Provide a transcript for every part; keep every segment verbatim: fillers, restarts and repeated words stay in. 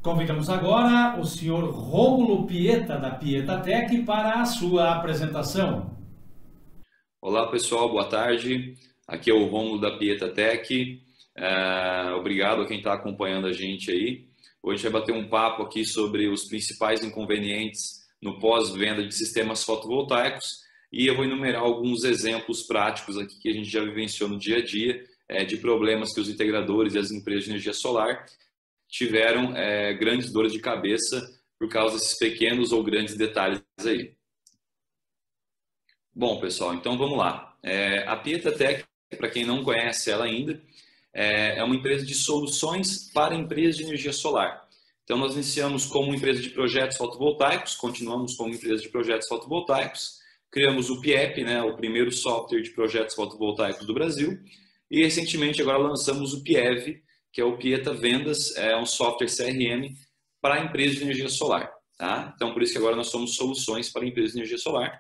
Convidamos agora o senhor Rômulo Pieta, da Pieta Tech, para a sua apresentação. Olá pessoal, boa tarde. Aqui é o Rômulo da Pieta Tech. É, obrigado a quem está acompanhando a gente aí. Hoje a gente vai bater um papo aqui sobre os principais inconvenientes no pós-venda de sistemas fotovoltaicos e eu vou enumerar alguns exemplos práticos aqui que a gente já vivenciou no dia a dia é, de problemas que os integradores e as empresas de energia solar tiveram é, grandes dores de cabeça por causa desses pequenos ou grandes detalhes aí. Bom, pessoal, então vamos lá. É, a Pieta Tech, para quem não conhece ela ainda, é, é uma empresa de soluções para empresas de energia solar. Então, nós iniciamos como empresa de projetos fotovoltaicos, continuamos como empresa de projetos fotovoltaicos, criamos o PIEP, né, o primeiro software de projetos fotovoltaicos do Brasil, e recentemente agora lançamos o PIEV, que é o Pieta Vendas, é um software C R M para empresas de energia solar. Tá? Então, por isso que agora nós somos soluções para empresas de energia solar.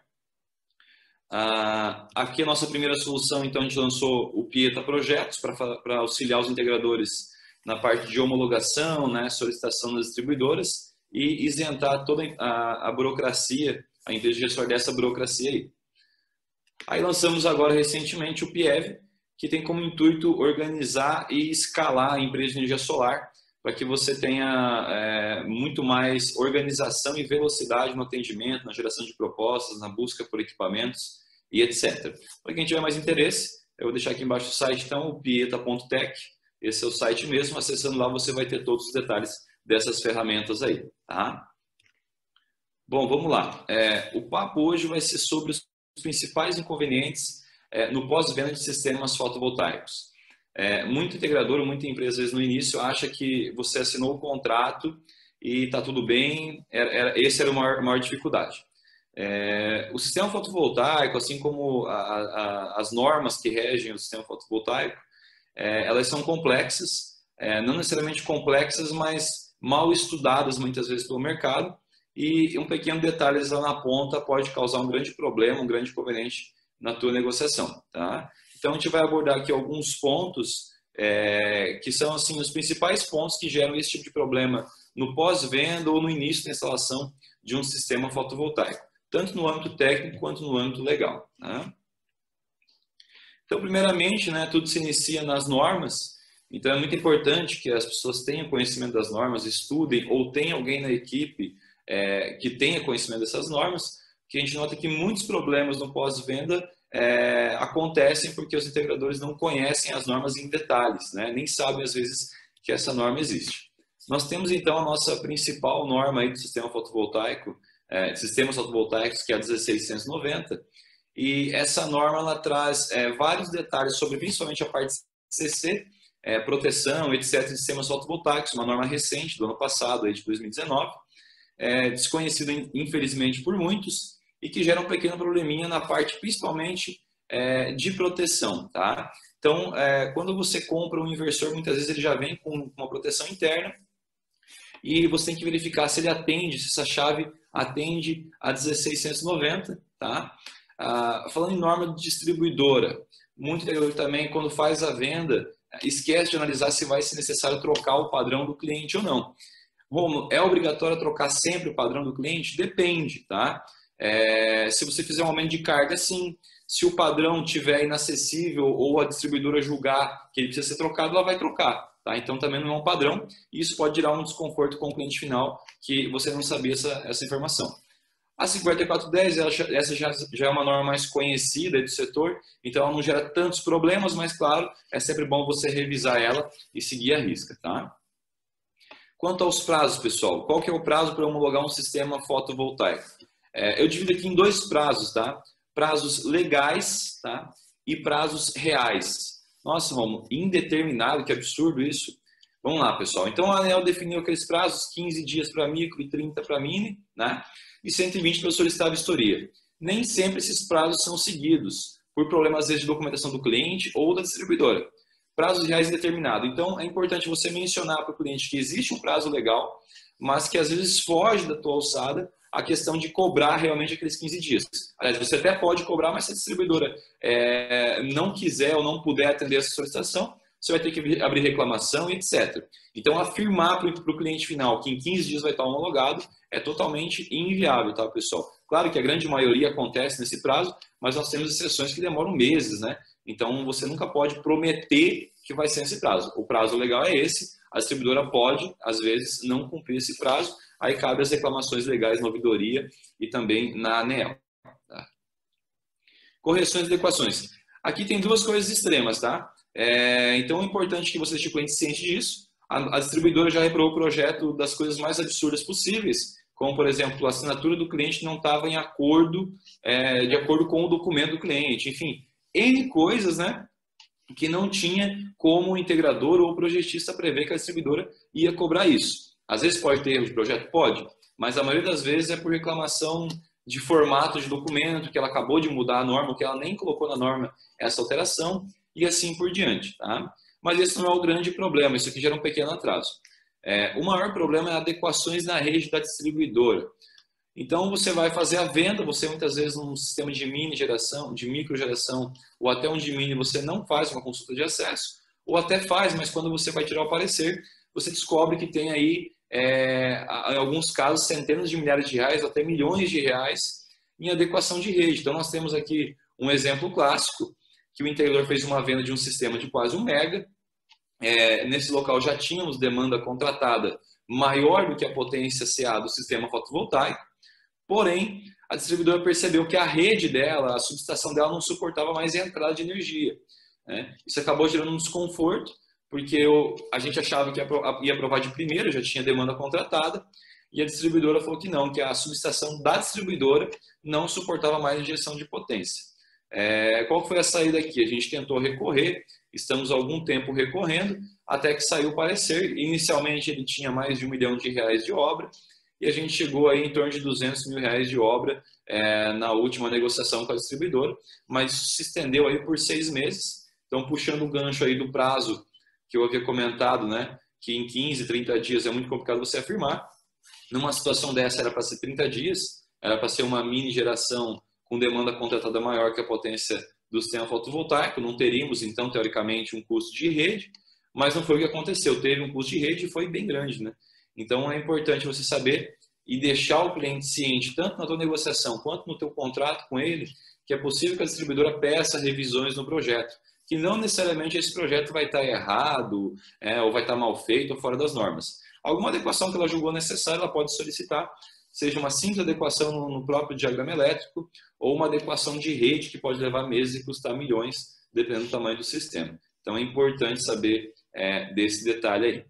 Ah, aqui a nossa primeira solução, então a gente lançou o Pieta Projetos para auxiliar os integradores na parte de homologação, né, solicitação das distribuidoras e isentar toda a, a burocracia, a empresa de gestor dessa burocracia aí. Aí lançamos agora recentemente o PIEV, que tem como intuito organizar e escalar a empresa de energia solar para que você tenha é, muito mais organização e velocidade no atendimento, na geração de propostas, na busca por equipamentos e etcétera. Para quem tiver mais interesse, eu vou deixar aqui embaixo o site, então, o pieta ponto tech. Esse é o site mesmo. Acessando lá, você vai ter todos os detalhes dessas ferramentas aí. Tá? Bom, vamos lá. É, o papo hoje vai ser sobre os principais inconvenientes é, no pós-venda de sistemas fotovoltaicos. É, muito integrador, muita empresa, às vezes, no início, acha que você assinou o contrato e está tudo bem. Era, era, esse era a maior, a maior dificuldade. É, o sistema fotovoltaico, assim como a, a, as normas que regem o sistema fotovoltaico, é, elas são complexas, é, não necessariamente complexas, mas mal estudadas muitas vezes pelo mercado, e um pequeno detalhe lá na ponta pode causar um grande problema, um grande inconveniente na tua negociação. Tá? Então a gente vai abordar aqui alguns pontos é, que são assim, os principais pontos que geram esse tipo de problema no pós-venda ou no início da instalação de um sistema fotovoltaico, tanto no âmbito técnico quanto no âmbito legal. Né? Então, primeiramente, né, tudo se inicia nas normas, então é muito importante que as pessoas tenham conhecimento das normas, estudem ou tenham alguém na equipe é, que tenha conhecimento dessas normas, que a gente nota que muitos problemas no pós-venda é, acontecem porque os integradores não conhecem as normas em detalhes, né, nem sabem às vezes que essa norma existe. Nós temos então a nossa principal norma aí do sistema fotovoltaico, é, sistemas fotovoltaicos, que é a dezesseis cento e noventa, e essa norma ela traz é, vários detalhes sobre principalmente a parte C C, é, proteção, etcétera, de sistemas fotovoltaicos, uma norma recente do ano passado, aí de dois mil e dezenove, é, desconhecida infelizmente por muitos e que gera um pequeno probleminha na parte principalmente é, de proteção. Tá? Então, é, quando você compra um inversor, muitas vezes ele já vem com uma proteção interna e você tem que verificar se ele atende, se essa chave atende a dezesseis cento e noventa, tá? Ah, falando em norma de distribuidora, muito integrador também, quando faz a venda, esquece de analisar se vai ser necessário trocar o padrão do cliente ou não. Bom, é obrigatório trocar sempre o padrão do cliente? Depende, tá? É, se você fizer um aumento de carga, sim. Se o padrão tiver inacessível ou a distribuidora julgar que ele precisa ser trocado, ela vai trocar. Tá? Então também não é um padrão e isso pode gerar um desconforto com o cliente final que você não sabia essa, essa informação. A cinquenta e quatro dez, ela, essa já, já é uma norma mais conhecida do setor, então ela não gera tantos problemas, mas claro, é sempre bom você revisar ela e seguir a risca. Tá? Quanto aos prazos, pessoal, qual que é o prazo para homologar um sistema fotovoltaico? É, eu divido aqui em dois prazos, tá? Prazos legais, tá? E prazos reais. Nossa, vamos, indeterminado, que absurdo isso. Vamos lá, pessoal. Então, a ANEEL definiu aqueles prazos, quinze dias para micro e trinta para mini, né? E cento e vinte para solicitar a vistoria. Nem sempre esses prazos são seguidos, por problemas, às vezes, de documentação do cliente ou da distribuidora. Prazos reais indeterminados. Então, é importante você mencionar para o cliente que existe um prazo legal, mas que, às vezes, foge da tua alçada a questão de cobrar realmente aqueles quinze dias. Aliás, você até pode cobrar, mas se a distribuidora é, não quiser ou não puder atender essa solicitação, você vai ter que abrir reclamação e etcétera. Então, afirmar para o cliente final que em quinze dias vai estar homologado é totalmente inviável, tá, pessoal? Claro que a grande maioria acontece nesse prazo, mas nós temos exceções que demoram meses, né? Então, você nunca pode prometer que vai ser nesse prazo. O prazo legal é esse, a distribuidora pode, às vezes, não cumprir esse prazo, aí cabe as reclamações legais na ouvidoria e também na ANEEL. Tá? Correções e adequações. Aqui tem duas coisas extremas, tá? É, então, é importante que você deixe o cliente ciente disso. A, a distribuidora já reprovou o projeto das coisas mais absurdas possíveis, como, por exemplo, a assinatura do cliente não estava em acordo, é, de acordo com o documento do cliente. Enfim, N coisas, né, que não tinha como o integrador ou o projetista prever que a distribuidora ia cobrar isso. Às vezes pode ter erro de projeto? Pode, mas a maioria das vezes é por reclamação de formato de documento, que ela acabou de mudar a norma, que ela nem colocou na norma essa alteração, e assim por diante. Tá? Mas esse não é o grande problema, isso aqui gera um pequeno atraso. É, o maior problema é adequações na rede da distribuidora. Então, você vai fazer a venda, você muitas vezes num sistema de mini geração, de micro geração, ou até um de mini, você não faz uma consulta de acesso, ou até faz, mas quando você vai tirar o parecer, você descobre que tem aí, é, em alguns casos, centenas de milhares de reais, até milhões de reais em adequação de rede. Então, nós temos aqui um exemplo clássico, que o integrador fez uma venda de um sistema de quase um mega. É, nesse local já tínhamos demanda contratada maior do que a potência C A do sistema fotovoltaico. Porém, a distribuidora percebeu que a rede dela, a subestação dela não suportava mais a entrada de energia. Né? Isso acabou gerando um desconforto, porque eu, a gente achava que ia aprovar de primeira, já tinha demanda contratada, e a distribuidora falou que não, que a subestação da distribuidora não suportava mais a injeção de potência. É, qual foi a saída aqui? A gente tentou recorrer, estamos há algum tempo recorrendo, até que saiu o parecer. Inicialmente ele tinha mais de um milhão de reais de obra, e a gente chegou aí em torno de duzentos mil reais de obra é, na última negociação com a distribuidora, mas isso se estendeu aí por seis meses. Então, puxando o gancho aí do prazo que eu havia comentado, né, que em quinze, trinta dias é muito complicado você afirmar. Numa situação dessa era para ser trinta dias, era para ser uma mini geração com demanda contratada maior que a potência do sistema fotovoltaico, não teríamos, então, teoricamente, um custo de rede, mas não foi o que aconteceu. Teve um custo de rede e foi bem grande, né? Então, é importante você saber e deixar o cliente ciente, tanto na tua negociação quanto no teu contrato com ele, que é possível que a distribuidora peça revisões no projeto, que não necessariamente esse projeto vai estar errado, é, ou vai estar mal feito ou fora das normas. Alguma adequação que ela julgou necessária, ela pode solicitar, seja uma simples adequação no próprio diagrama elétrico ou uma adequação de rede que pode levar meses e custar milhões, dependendo do tamanho do sistema. Então, é importante saber é, desse detalhe aí.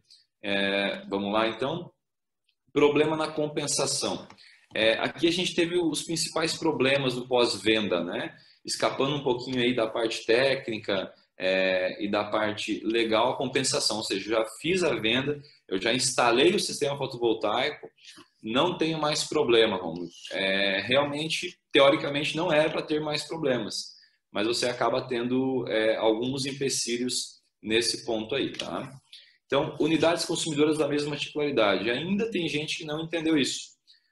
É, vamos lá, então. Problema na compensação. É, aqui a gente teve os principais problemas do pós-venda, né? Escapando um pouquinho aí da parte técnica é, e da parte legal, a compensação. Ou seja, eu já fiz a venda, eu já instalei o sistema fotovoltaico, não tenho mais problema, Romulo. É, realmente, teoricamente, não era para ter mais problemas, mas você acaba tendo é, alguns empecilhos nesse ponto aí, tá? Então, unidades consumidoras da mesma titularidade. Ainda tem gente que não entendeu isso,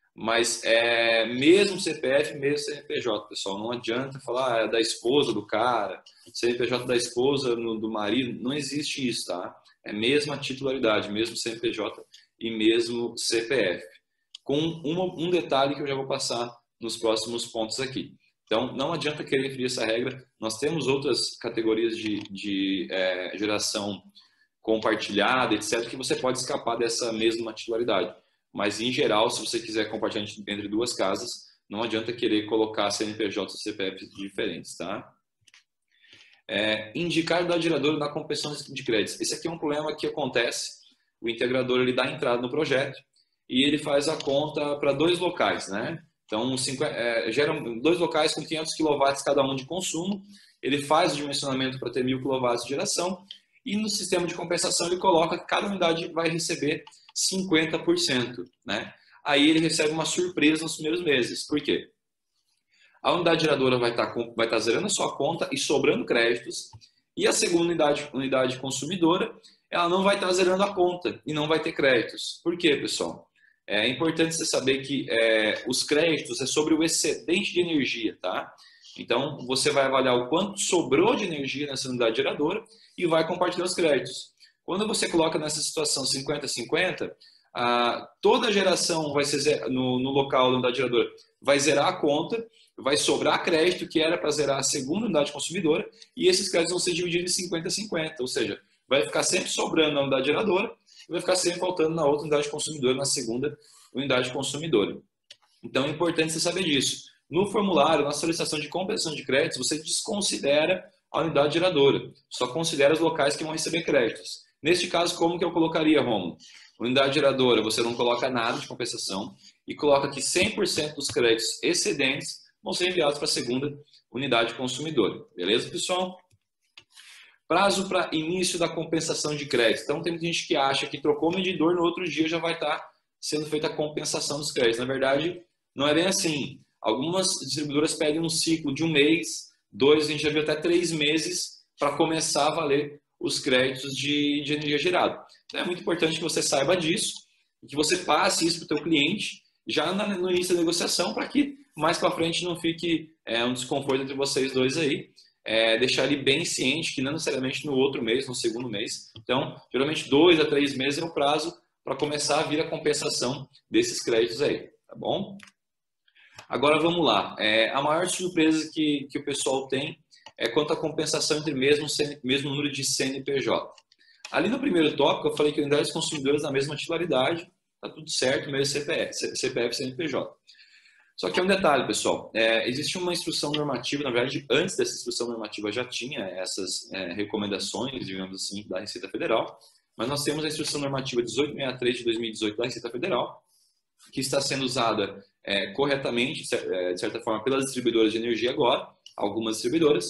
mas é, mesmo C P F, mesmo C N P J, pessoal, não adianta falar ah, é da esposa do cara, C N P J da esposa no, do marido, não existe isso, tá? É mesma titularidade, mesmo C N P J e mesmo C P F. Com uma, um detalhe que eu já vou passar nos próximos pontos aqui. Então, não adianta querer ferir essa regra. Nós temos outras categorias de, de é, geração compartilhada, etcétera, que você pode escapar dessa mesma titularidade. Mas, em geral, se você quiser compartilhar entre duas casas, não adianta querer colocar C N P J e C P F diferentes, tá? É, indicar da geradora na compensação de créditos. Esse aqui é um problema que acontece. O integrador ele dá entrada no projeto e ele faz a conta para dois locais, né? Então, cinco, é, geram dois locais com quinhentos quilowatts cada um de consumo. Ele faz o dimensionamento para ter mil quilowatts de geração e no sistema de compensação ele coloca que cada unidade vai receber cinquenta por cento, né? Aí ele recebe uma surpresa nos primeiros meses. Por quê? A unidade geradora vai estar, vai estar zerando a sua conta e sobrando créditos, e a segunda unidade, unidade consumidora, ela não vai estar zerando a conta e não vai ter créditos. Por quê, pessoal? É importante você saber que é, os créditos é sobre o excedente de energia, tá? Então, você vai avaliar o quanto sobrou de energia nessa unidade geradora e vai compartilhar os créditos. Quando você coloca nessa situação cinquenta a cinquenta, ah, toda a geração vai ser no, no local da unidade geradora vai zerar a conta, vai sobrar crédito que era para zerar a segunda unidade consumidora e esses créditos vão ser divididos em cinquenta a cinquenta, ou seja, vai ficar sempre sobrando na unidade geradora e vai ficar sempre faltando na outra unidade consumidora, na segunda unidade consumidora. Então é importante você saber disso. No formulário, na solicitação de compensação de créditos, você desconsidera a unidade geradora, só considera os locais que vão receber créditos. Neste caso, como que eu colocaria, Romulo? Unidade geradora, você não coloca nada de compensação e coloca que cem por cento dos créditos excedentes vão ser enviados para a segunda unidade consumidora. Beleza, pessoal? Prazo para início da compensação de créditos. Então, tem gente que acha que trocou o medidor, no outro dia já vai estar sendo feita a compensação dos créditos. Na verdade, não é bem assim. Algumas distribuidoras pedem um ciclo de um mês, dois, a gente já viu até três meses para começar a valer os créditos de, de energia gerada. Então, é muito importante que você saiba disso e que você passe isso para o teu cliente já no início da negociação para que mais para frente não fique é, um desconforto entre vocês dois aí. É, deixar ele bem ciente que não necessariamente no outro mês, no segundo mês. Então, geralmente dois a três meses é o prazo para começar a vir a compensação desses créditos aí, tá bom? Agora vamos lá. É, a maior surpresa que, que o pessoal tem é quanto à compensação entre mesmo, mesmo número de C N P J. Ali no primeiro tópico eu falei que unidades consumidoras na mesma titularidade, tá tudo certo, mesmo C P F, C P F e C N P J. Só que é um detalhe, pessoal, é, existe uma instrução normativa, na verdade, antes dessa instrução normativa já tinha essas é, recomendações, digamos assim, da Receita Federal, mas nós temos a instrução normativa dezoito sessenta e três de dois mil e dezoito da Receita Federal, que está sendo usada é, corretamente, de certa forma, pelas distribuidoras de energia agora, algumas distribuidoras,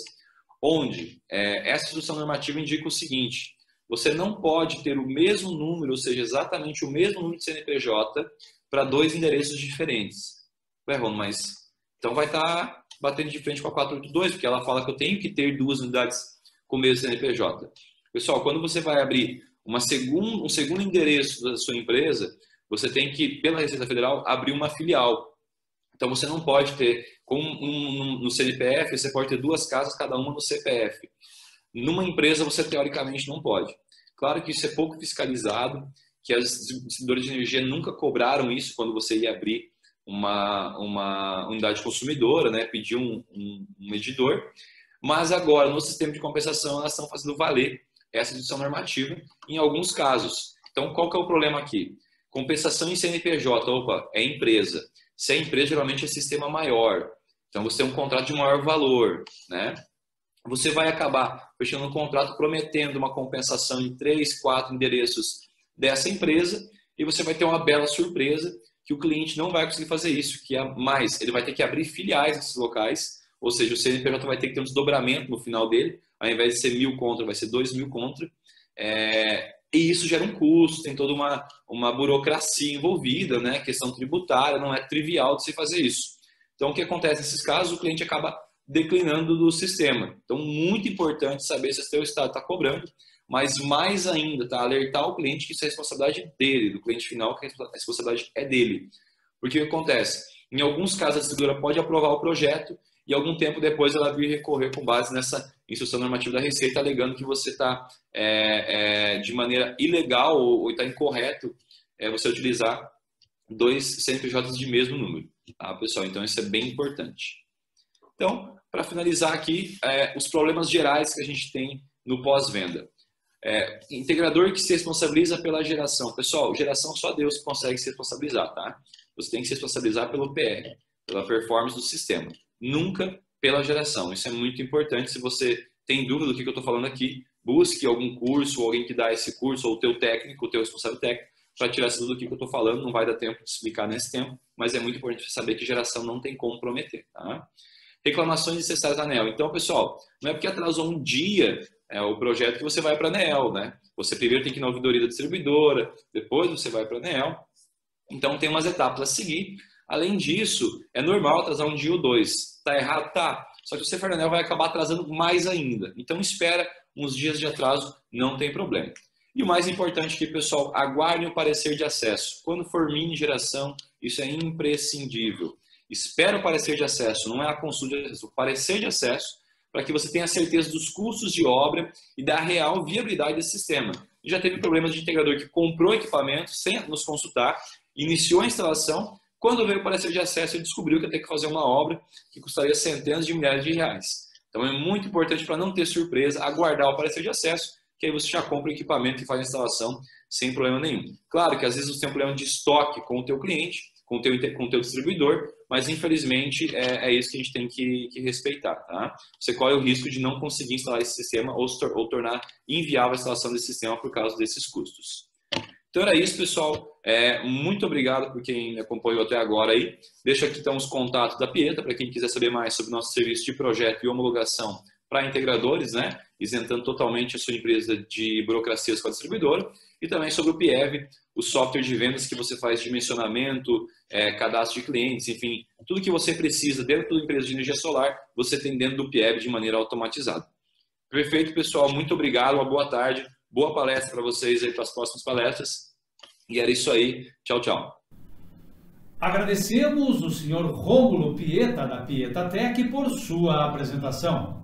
onde é, essa instrução normativa indica o seguinte: você não pode ter o mesmo número, ou seja, exatamente o mesmo número de C N P J para dois endereços diferentes. Ué, Ron, mas então vai estar batendo de frente com a quatrocentos e oitenta e dois, porque ela fala que eu tenho que ter duas unidades com o mesmo C N P J. Pessoal, quando você vai abrir uma segun, um segundo endereço da sua empresa, você tem que, pela Receita Federal, abrir uma filial. Então você não pode ter, com um, um, no C N P F, você pode ter duas casas, cada uma no C P F. Numa empresa, você teoricamente não pode. Claro que isso é pouco fiscalizado, que as distribuidoras de energia nunca cobraram isso quando você ia abrir Uma, uma unidade consumidora, né, pedir um, um, um medidor, mas agora no sistema de compensação elas estão fazendo valer essa instrução normativa em alguns casos. Então qual que é o problema aqui? Compensação em C N P J, opa, é empresa. Se é empresa, geralmente é sistema maior, então você tem um contrato de maior valor, né? Você vai acabar fechando um contrato prometendo uma compensação em três, quatro endereços dessa empresa e você vai ter uma bela surpresa que o cliente não vai conseguir fazer isso, que é mais, ele vai ter que abrir filiais nesses locais, ou seja, o C N P J vai ter que ter um desdobramento no final dele, ao invés de ser mil contra, vai ser dois mil contra, é, e isso gera um custo, tem toda uma, uma burocracia envolvida, né, questão tributária, não é trivial de se fazer isso. Então, o que acontece nesses casos? O cliente acaba declinando do sistema. Então, muito importante saber se o seu estado está cobrando, mas mais ainda, tá? Alertar o cliente que isso é responsabilidade dele, do cliente final, que a responsabilidade é dele. Porque o que acontece? Em alguns casos, a distribuidora pode aprovar o projeto e algum tempo depois ela vir recorrer com base nessa instrução normativa da Receita, alegando que você está é, é, de maneira ilegal ou está incorreto é, você utilizar dois C N P Js de mesmo número. Tá, pessoal? Então, isso é bem importante. Então, para finalizar aqui, é, os problemas gerais que a gente tem no pós-venda. É, integrador que se responsabiliza pela geração. Pessoal, geração só Deus consegue se responsabilizar, tá? Você tem que se responsabilizar pelo P R, pela performance do sistema. Nunca pela geração. Isso é muito importante. Se você tem dúvida do que eu estou falando aqui, busque algum curso, ou alguém que dá esse curso, ou o teu técnico, o teu responsável técnico, para tirar essa dúvida do que eu estou falando. Não vai dar tempo de explicar nesse tempo, mas é muito importante saber que geração não tem como prometer, tá? Reclamações necessárias da ANEEL. Então, pessoal, não é porque atrasou um dia é, o projeto que você vai para a ANEEL, né? Você primeiro tem que ir na ouvidoria da distribuidora, depois você vai para a ANEEL. Então, tem umas etapas a seguir. Além disso, é normal atrasar um dia ou dois. Tá errado? Tá. Só que você for na ANEEL vai acabar atrasando mais ainda. Então, espera uns dias de atraso, não tem problema. E o mais importante aqui, pessoal, aguarde o parecer de acesso. Quando for mini geração, isso é imprescindível. Espera o parecer de acesso, não é a consulta de acesso, o parecer de acesso, para que você tenha certeza dos custos de obra e da real viabilidade desse sistema. E já teve problemas de integrador que comprou equipamento sem nos consultar, iniciou a instalação, quando veio o parecer de acesso ele descobriu que ia ter que fazer uma obra que custaria centenas de milhares de reais. Então é muito importante, para não ter surpresa, aguardar o parecer de acesso, que aí você já compra o equipamento e faz a instalação sem problema nenhum. Claro que às vezes você tem um problema de estoque com o teu cliente, com o teu, com o teu distribuidor, mas infelizmente é, é isso que a gente tem que, que respeitar. Tá? Você corre o risco de não conseguir instalar esse sistema ou, ou tornar inviável a instalação desse sistema por causa desses custos. Então era isso, pessoal. É, muito obrigado por quem me acompanhou até agora aí. Deixa aqui então os contatos da Pieta, para quem quiser saber mais sobre o nosso serviço de projeto e homologação para integradores, né? Isentando totalmente a sua empresa de burocracias com a distribuidora. E também sobre o P I E V, o software de vendas que você faz dimensionamento, é, cadastro de clientes, enfim, tudo que você precisa dentro da empresa de energia solar, você tem dentro do P I E V de maneira automatizada. Perfeito, pessoal. Muito obrigado. Uma boa tarde. Boa palestra para vocês aí para as próximas palestras. E era isso aí. Tchau, tchau. Agradecemos o senhor Rômulo Pieta, da Pieta Tech, por sua apresentação.